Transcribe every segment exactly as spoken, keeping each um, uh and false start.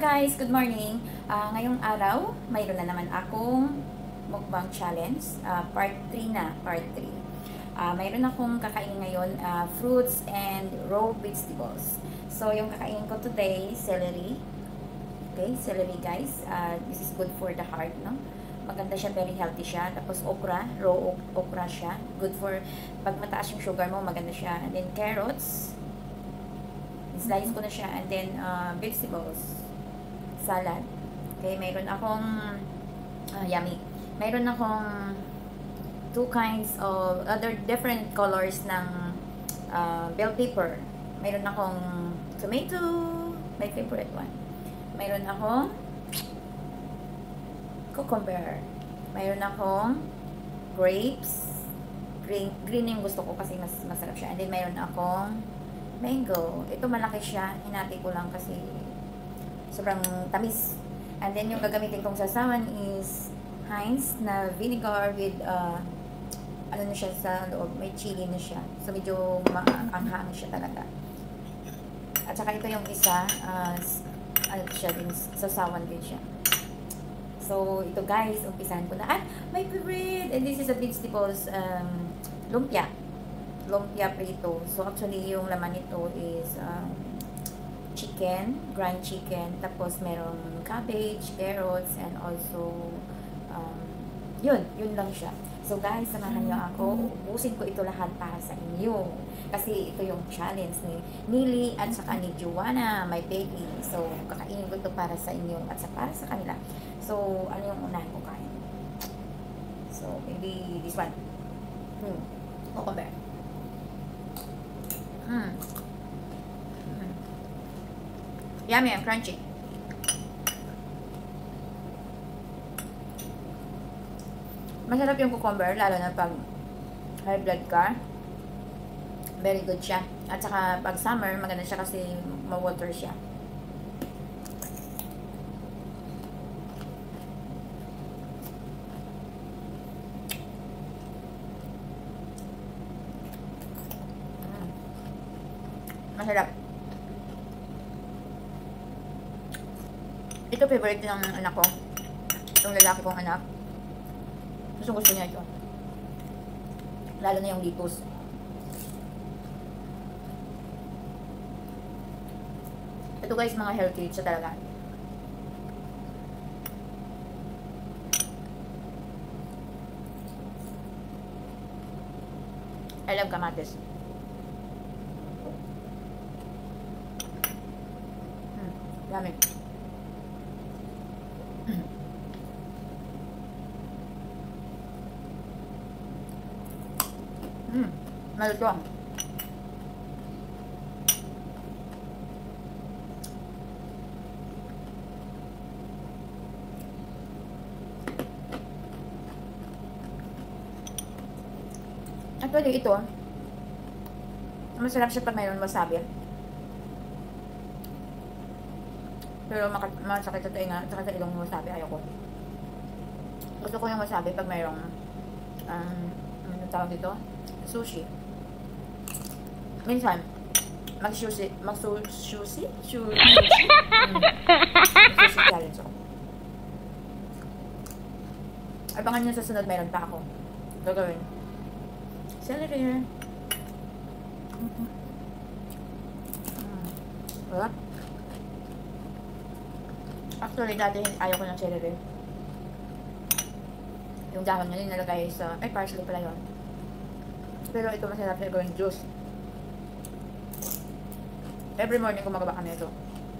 guys, good morning. Uh, ngayong araw, mayroon na naman akong mukbang challenge, uh, part three na, part three. Uh, mayroon akong kakainin ngayon, uh, fruits and raw vegetables. So, yung kakainin ko today, celery. Okay, celery guys. Uh, this is good for the heart, no? Maganda siya, very healthy siya. Tapos okra, raw okra siya. Good for, pag mataas yung sugar mo, maganda siya. And then carrots. Slice ko na siya. And then uh, vegetables. Salad. Okay, mayroon akong uh, yummy. Mayroon akong two kinds of other different colors ng uh, bell pepper. Mayroon akong tomato, my favorite one. Mayroon akong cucumber. Mayroon akong grapes. Green, green yung gusto ko kasi mas masarap siya. And then mayroon akong mango. Ito malaki siya. Hinati ko lang kasi sobrang tamis. And then yung gagamitin kong sasawan is Heinz na vinegar with uh, ano na siya sa loob. May chili na siya. So medyo maanghang siya talaga. At saka ito yung isa uh, ano siya din, sasawan din siya. So ito guys, umpisahan ko na. At my favorite! And this is a vegetables um, lumpia. Lumpia prito. So actually yung laman nito is um, chicken, ground chicken, tapos merong cabbage, carrots, and also um, yun, yun lang siya. So guys, samahan niyo ako, ubusin ko ito lahat para sa inyo. Kasi ito yung challenge ni Nili at saka ni Joanna, my baby. So kakainin ko ito para sa inyo at sa para sa kanila. So ano yung unahin ko kain? So maybe this one. Hmm. Cucumber. Hmm. Yummy and crunchy. Masarap yung cucumber, lalo na pag high blood ka. Very good siya. At saka pag summer, maganda siya kasi ma-water siya. Mm. Masarap. Ito favorite ng anak ko. Itong lalaki kong anak. Gusto gusto niya ito. Lalo na yung litos. Ito guys, mga healthy siya talaga. I love kamatis. Hmm, yummy. Hmm, malutong. Actually, ito, masarap siya pag mayroon wasabi. Pero masakit sa tainga, saka sa ilong wasabi, ayoko. Gusto ko yung wasabi pag mayroong, um, ano tawag dito? Sushi. Minsan, mag-sushi, mag-sushi? Sushi? Mm. Mag-sushi challenge ako. Abangan nyo sa sunod, mayroon pa ako. Gagawin. Celery. Mm. Wala. Actually, dati ayaw ko ng celery. Yung dahon nyo nilalagay sa, ay parsley pala yun. Pero ito masarap siya gawing juice. Every morning gumagawa kami ito.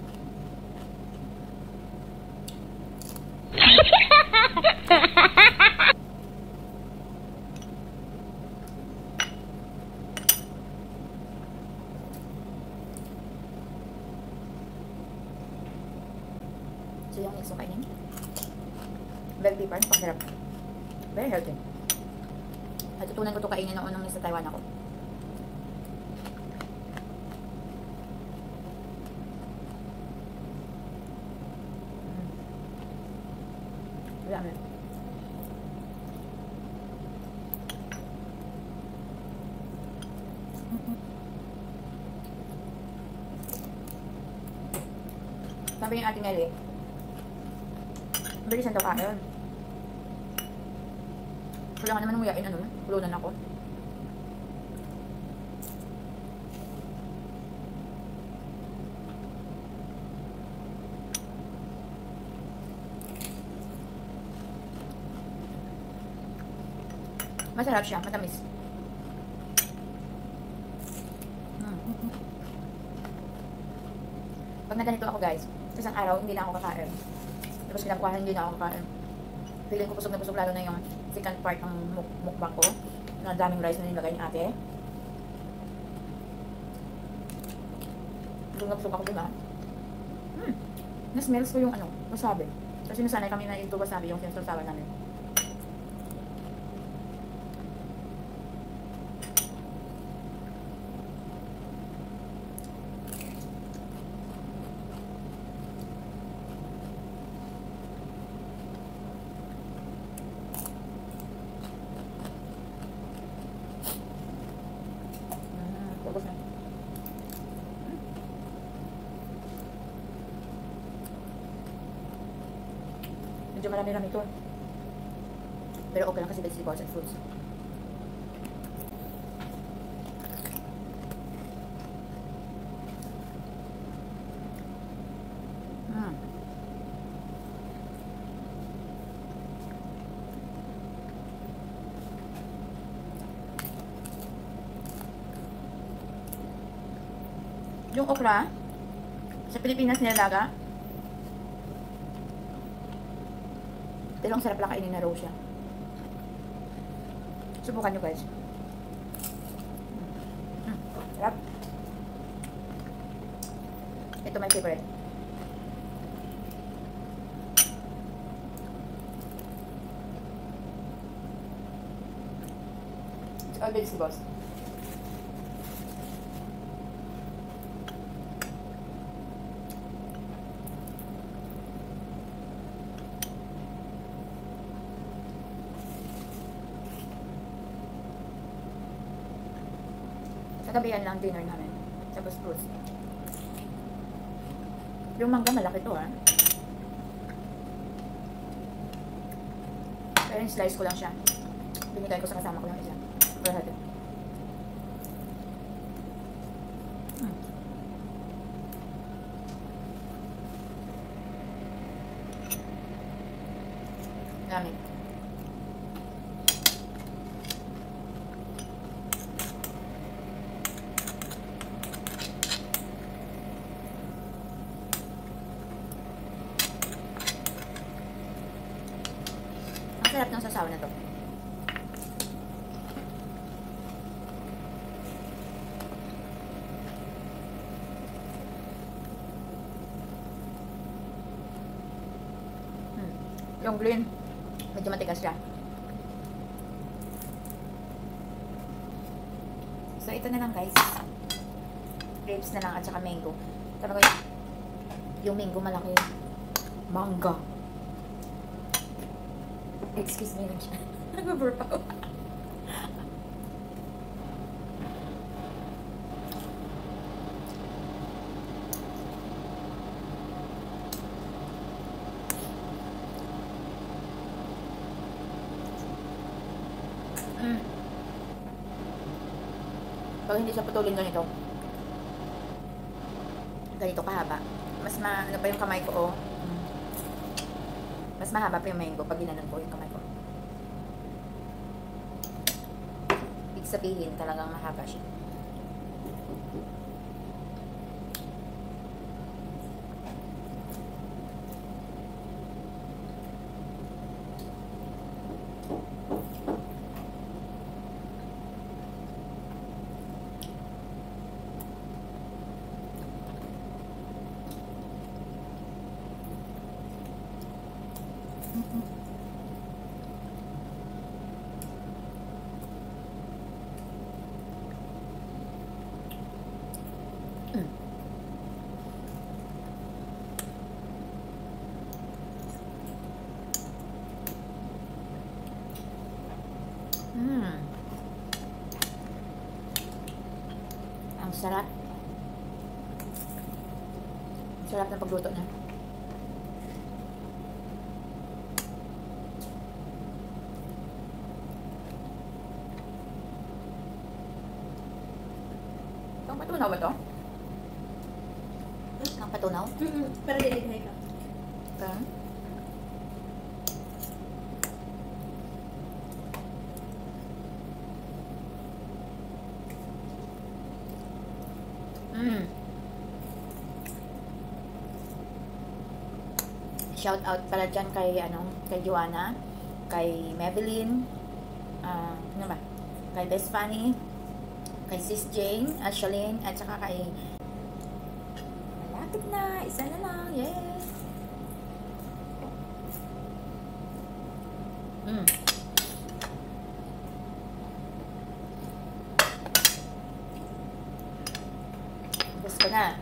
So yung mix ko kainin. Bell pepper, pasarap. Very healthy. Natutunan ko ito kainin noong nasa Taiwan ako. Mm. Dami. Sabi ng ating Eli, bilisan daw kain. Kailangan naman umuyain, ano, pulunan ako. Masarap siya, matamis. Hmm. Pag naganito ako guys, isang araw hindi na ako kakain. Tapos kinabukasan hindi na ako kakain. Feeling ko busog na busog, lalo na yung second part ng muk mukbang ko. Na daming rice na nilagay ni ate. Busog na busog ako dun ah. Hmm. Na-smells ko yung ano, wasabi. Kasi nasanay kami na ito wasabi yung sinasawa namin. Medyo marami-rami ito. Pero okay lang kasi vegetables and fruits. Mm. Yung okra, sa Pilipinas nilalaga. Pero ang sarap lang kainin na raw siya. Subukan nyo guys. Mm. Sarap. Ito my favorite. It's all vegetables. Kagabihan lang dinner namin. Tapos fruits. Yung mangga malaki to ah. Pero yung slice ko lang siya. Binigay ko sa kasama ko lang isa. Pero natin. Hmm. Dami. Sarap ng sasaw na to. Hmm. Yung green, medyo matigas siya. So, ito na lang guys. Grapes na lang at saka mango. Sabi ko yung mango malaki. Mangga. Excuse me lang siya. Nag-burp-out. Mm. Pag hindi siya putulin ganito, ganito kahaba. Mas ma, ano pa yung kamay ko, oh. Mas mahaba pa yung mango pag ginanon ko yung kamay ko. Ibig sabihin, talagang mahaba siya. Mm. Mm. Ang sarap. Sarap ng pagluto niya. Ang patunaw ba to? Ang patunaw? Mm-mm. Para dilighay ka. Okay. Mm. Shout out pala dyan kay, ano, kay Joanna, kay Maybelline, ah, ano ba? Kay Best Funny, kay Sis Jane, Ashlyn, at saka kay malapit na, isa na lang, yes! Mm. Gusto na.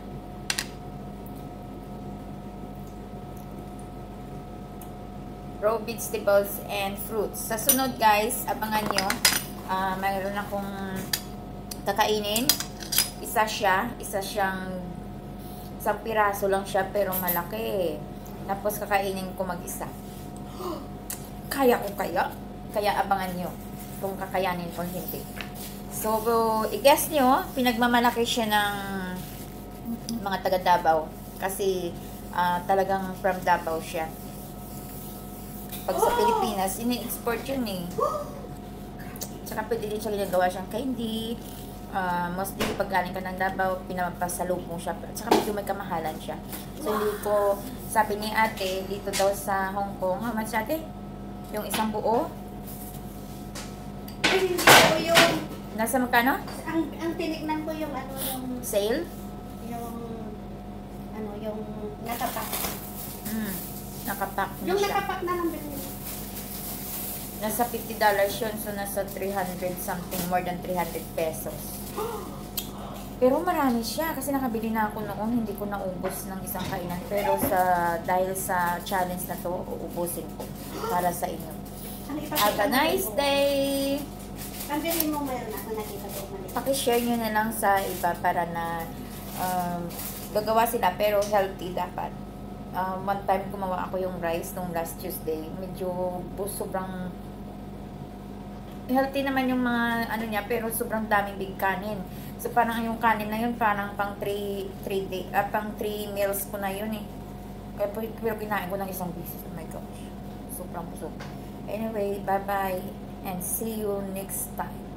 Raw vegetables and fruits. Sa sunod guys, abangan nyo. Uh, mayroon akong kakainin. Isa siya. Isa siyang isang piraso lang siya pero malaki. Tapos kakainin ko mag-isa. Kaya ko kaya? Kaya abangan nyo kung kakayanin o hindi. So, i-guess nyo, pinagmamalaki siya ng mga taga Davao. Kasi uh, talagang from Davao siya. Pag sa Pilipinas, ini-export yun eh. Tsaka pwede din siya ginagawa siyang candy. Uh, mostly pag galing ka ng Davao, pinapasalog mo siya. Tsaka medyo may kamahalan siya. So hindi ko, sabi ni ate, dito daw sa Hong Kong, how much ate? Yung isang buo? Ay, hindi ko yung... Nasa magkano? Ang, ang tinignan ko yung ano, yung... Sale? Yung... Ano, yung nakapak. Hmm. Nakapack na Yung siya. nakapak na lang din. Nasa fifty dollars yun. So, nasa three hundred something. More than three hundred pesos. Pero marami siya. Kasi nakabili na ako noon. Hindi ko naubos ng isang kainan. Pero sa dahil sa challenge na to, uubusin ko. Para sa inyo. Have a nice day! Ang galing mo mayroon ako nakita ko mali. Pakishare nyo na lang sa iba para na um, gagawa sila. Pero healthy dapat. Um, one time gumawa ako yung rice nung last Tuesday. Medyo sobrang healthy naman yung mga ano niya, pero sobrang daming big kanin. So parang yung kanin na yun, parang pang three day, uh, pang three meals ko na yun eh. Kaya pero kinain ko ng isang beses. Oh my gosh. Sobrang busog. Anyway, bye bye and see you next time.